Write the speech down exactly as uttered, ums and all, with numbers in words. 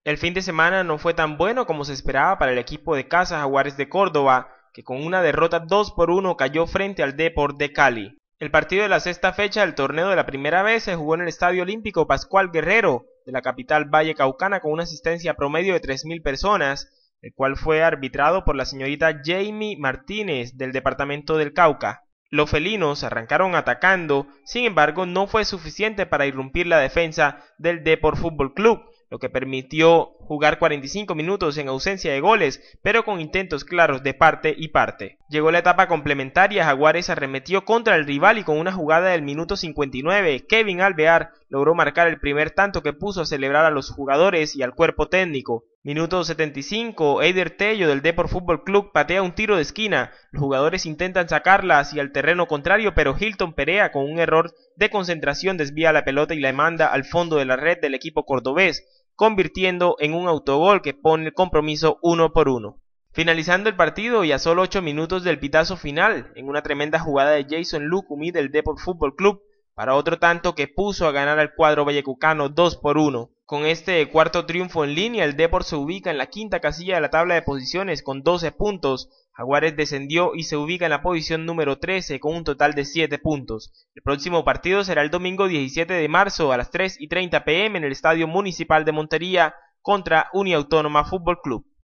El fin de semana no fue tan bueno como se esperaba para el equipo de casa Jaguares de Córdoba, que con una derrota dos por uno cayó frente al Depor de Cali. El partido de la sexta fecha del torneo de la primera vez se jugó en el Estadio Olímpico Pascual Guerrero de la capital vallecaucana con una asistencia promedio de tres mil personas, el cual fue arbitrado por la señorita Jamie Martínez del departamento del Cauca. Los felinos arrancaron atacando, sin embargo no fue suficiente para irrumpir la defensa del Depor Fútbol Club, lo que permitió jugar cuarenta y cinco minutos en ausencia de goles, pero con intentos claros de parte y parte. Llegó la etapa complementaria, Jaguares arremetió contra el rival y con una jugada del minuto cincuenta y nueve, Kevin Alvear logró marcar el primer tanto que puso a celebrar a los jugadores y al cuerpo técnico. Minuto setenta y cinco, Eider Tello del Depor Fútbol Club patea un tiro de esquina, los jugadores intentan sacarla hacia el terreno contrario, pero Hilton Perea con un error de concentración desvía la pelota y la manda al fondo de la red del equipo cordobés, convirtiendo en un autogol que pone el compromiso uno por uno. Finalizando el partido y a solo ocho minutos del pitazo final, en una tremenda jugada de Jason Lucumí del Depor Fútbol Club, para otro tanto que puso a ganar al cuadro vallecucano dos por uno. Con este cuarto triunfo en línea, el Depor se ubica en la quinta casilla de la tabla de posiciones con doce puntos. Jaguares descendió y se ubica en la posición número trece con un total de siete puntos. El próximo partido será el domingo diecisiete de marzo a las tres y treinta p m en el Estadio Municipal de Montería contra Uniautónoma Fútbol Club.